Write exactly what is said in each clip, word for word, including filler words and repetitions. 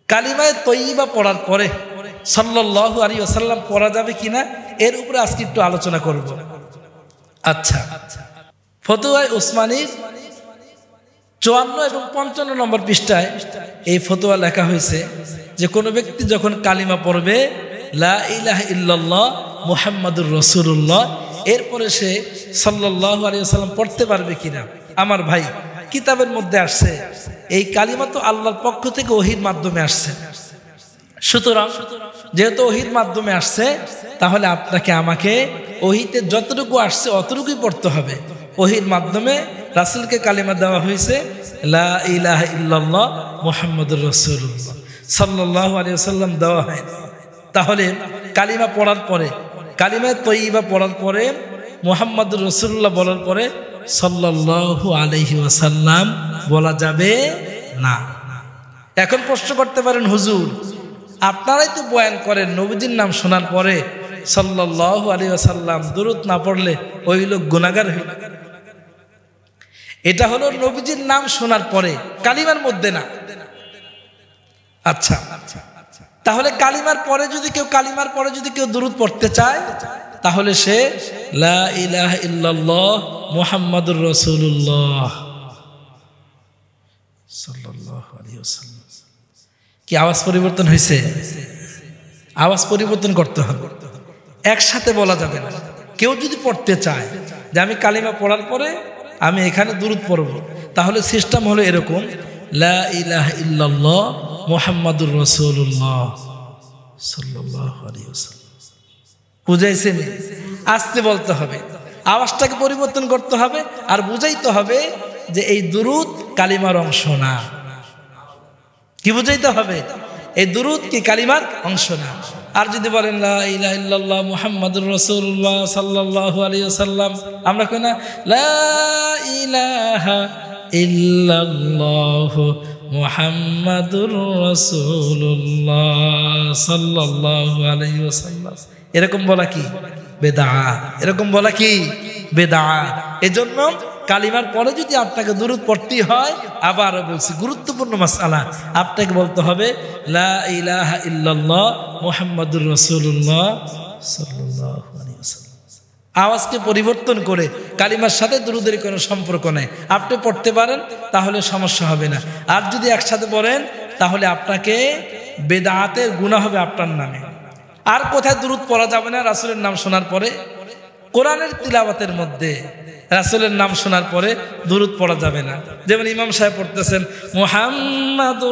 কালিমায়ে তয়্যিবা পড়ার পরে সাল্লাল্লাহু আলাইহি ওয়াসাল্লাম পড়া যাবে কিনা এর উপরে আজকে একটু আলোচনা করব। আচ্ছা, ফতোয়ায়ে উসমানীর চুয়ান্ন এবং পঞ্চান্ন নম্বর পৃষ্ঠায় এই ফতোয়া লেখা হয়েছে যে কোনো ব্যক্তি যখন কালিমা পড়বে লা ইলাহা ইল্লাল্লাহ মুহাম্মাদুর রাসূলুল্লাহ, এরপরে সে সাল্লাল্লাহু আলাইহি ওয়াসাল্লাম পড়তে পারবে কিনা। আমার ভাই, কিতাবের মধ্যে আসছে এই কালিমা তো আল্লাহর পক্ষ থেকে ওহীর মাধ্যমে আসছে, সুতরাং যেহেতু ওহীর মাধ্যমে আসছে তাহলে আপনাকে আমাকে ওহীতে যতটুকু আসছে অতটুকুই পড়তে হবে। ওহীর মাধ্যমে রাসূলকে কালিমা দেওয়া হয়েছে লা ইলাহা ইল্লাল্লাহ মুহাম্মাদুর রাসূলুল্লাহ সাল্লাল্লাহু আলাইহি ওয়াসাল্লাম দেওয়া হয়। তাহলে কালিমা পড়ার পরে, কালিমা তয়্যিবা পড়ার পরে, মুহাম্মাদুর রাসূলুল্লাহ বলার পরে সাল্লাল্লাহু আলাইহি ওয়াসাল্লাম বলা যাবে না। এখন প্রশ্ন করতে পারেন, হুজুর আপনারাই তো বয়ান করেন নবীজির নাম শোনার পরে সাল্লাল্লাহু আলাইহি ওয়াসাল্লাম দুরূদ না পড়লে ওই লোক গুনাহগার হইল। এটা হলো নবীজির নাম শোনার পরে, কালিমার মধ্যে না। আচ্ছা, তাহলে কালিমার পরে যদি কেউ কালিমার পরে যদি কেউ দুরূদ পড়তে চায় তাহলে সে লা ইলাহা ইল্লাল্লাহ মুহাম্মাদুর রাসূলুল্লাহ সাল্লাল্লাহু আলাইহি ওয়াসাল্লাম। কি আওয়াজ পরিবর্তন হয়েছে? আওয়াজ পরিবর্তন করতে হবে, একসাথে বলা যাবে না। কেউ যদি পড়তে চায় যে আমি কালিমা পড়ার পরে আমি এখানে দুরূদ পড়ব, তাহলে সিস্টেম হলো এরকম, লা ইলাহা ইল্লাল্লাহ মুহাম্মাদুর রাসূলুল্লাহ সাল্লাল্লাহু আলাইহি ওয়াসাল্লাম। বুঝাইছেন? আস্তে বলতে হবে, আওয়াজটাকে পরিবর্তন করতে হবে, আর বুঝাইতে হবে যে এই দুরূদ কালিমার অংশ না। কি বুঝাইতে হবে? এই দুরূদ কি কালিমার অংশ না। আর যদি বলেন লা ইলাহা ইল্লাল্লাহ মুহাম্মাদুর রাসূলুল্লাহ সাল্লাল্লাহু আলাইহি ওয়াসাল্লাম, আমরা কই না লা ইলাহা ইল্লাল্লাহ মুহাম্মাদুর রাসূলুল্লাহ সাল্লাল্লাহু আলাইহি ওয়াসাল্লাম, এরকম বলা কি বেদাত, এরকম বলা কি বেদাত। এজন্য কালিমার পরে যদি আপনাকে দুরূদ পড়তে হয়, আবার বলছি গুরুত্বপূর্ণ মাসআলা, আপনাকে বলতে হবে লা ইলাহা ইল্লাল্লাহ মুহাম্মাদুর রাসূলুল্লাহ সাল্লাল্লাহু আলাইহি ওয়াসাল্লাম। আওয়াজকে পরিবর্তন করে, কালিমার সাথে দুরূদের কোনো সম্পর্ক নেই, আপনি পড়তে পারেন তাহলে সমস্যা হবে না। আর যদি একসাথে পড়েন তাহলে আপনাকে বেদাতের গুনাহ হবে আপনার নামে। আর কোথায় দুরূদ পড়া যাবে না রাসূলের নাম শোনার পরে? কোরআনের তিলাওয়াতের মধ্যে রাসূলের নাম শোনার পরে দুরূদ পড়া যাবে না। যেমন ইমাম সাহেব পড়তেছেন মুহাম্মাদুর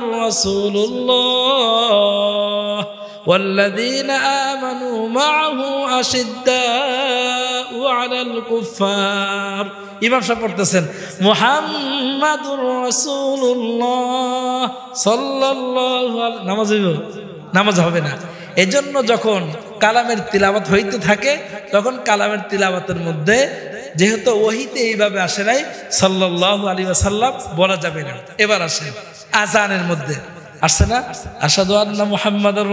রাসূলুল্লাহ ওয়াল্লাযীনা আমানু মাআহু আশিদ্দাউ আলাল কুফফার, ইমাম সাহেব পড়তেছেন মুহাম্মাদুর রাসূলুল্লাহ সাল্লাল্লাহু আলাইহি, নামাজ হইব? নামাজ হবে না। এজন্য যখন কালামের তিলাওয়াত হইতে থাকে তখন কালামের তিলাওয়াতের মধ্যে যেহেতু ওহীতে এইভাবে আসে নাই সাল্লাল্লাহু আলাইহি ওয়াসাল্লাম বলা যাবে না। এবার আসেন আযানের মধ্যে আসছে না আশহাদু আন্না মুহাম্মাদুর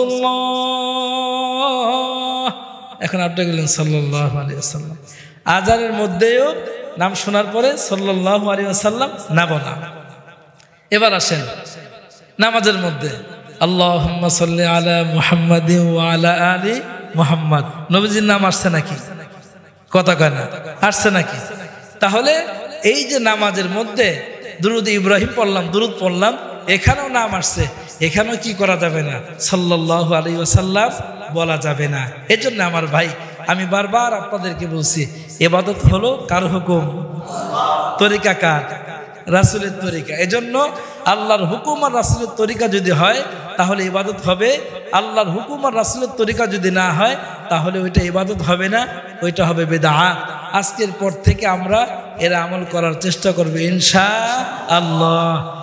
রাসূলুল্লাহ, এখন আপনি বললেন সাল্লাল্লাহু আলাইহি ওয়াসাল্লাম। আযানের মধ্যেও নাম শোনার পরে সাল্লাল্লাহু আলাইহি ওয়াসাল্লাম না বলা। এবার আসেন নামাজের মধ্যে আল্লাহুম্মা সাল্লি আলা মুহাম্মাদিন ওয়া আলা আলি মুহাম্মাদ, নবীজির নাম আসছে নাকি? কথা কয় না, আসছে নাকি? তাহলে এই যে নামাজের মধ্যে দুরূদ ইব্রাহিম পড়লাম, দুরূদ পড়লাম, এখানেও নাম আসছে, এখানেও কি করা যাবে না? সাল্লাল্লাহু আলাইহি ওয়াসাল্লাম বলা যাবে না। এজন্য আমার ভাই আমি বারবার আপনাদেরকে বলছি, ইবাদত হলো কার হুকুম? তরিকা কার? রাসূলের তরিকা। এজন্য আল্লাহর হুকুম আর রাসূলের তরিকা যদি হয় তাহলে ইবাদত হবে, আল্লাহর হুকুম আর রাসূলের তরিকা যদি না হয় তাহলে ওইটা ইবাদত হবে না, ওইটা হবে বিদআত। আজকের পর থেকে আমরা এর আমল করার চেষ্টা করব ইনশাআল্লাহ।